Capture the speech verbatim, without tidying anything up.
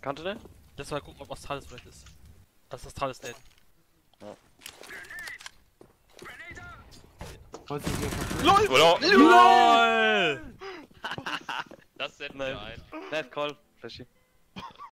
Kannte der? Lass mal gucken, ob Astralis vielleicht ist. Das ist Astralis Date. Ja. LOL! LOL! Das senden Nein. wir ein. Net Call, Flashy.